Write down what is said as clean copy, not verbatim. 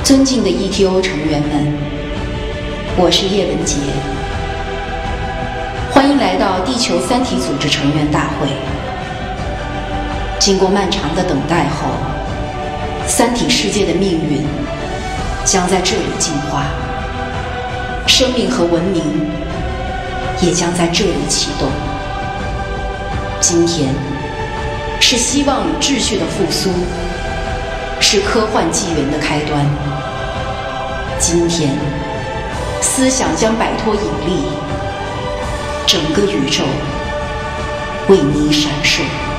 尊敬的 ETO 成员们，我是叶文洁，欢迎来到地球三体组织成员大会。经过漫长的等待后，三体世界的命运将在这里进化，生命和文明也将在这里启动。今天是希望与秩序的复苏，是科幻纪元的开端。今天，思想将摆脱引力，整个宇宙为你闪烁。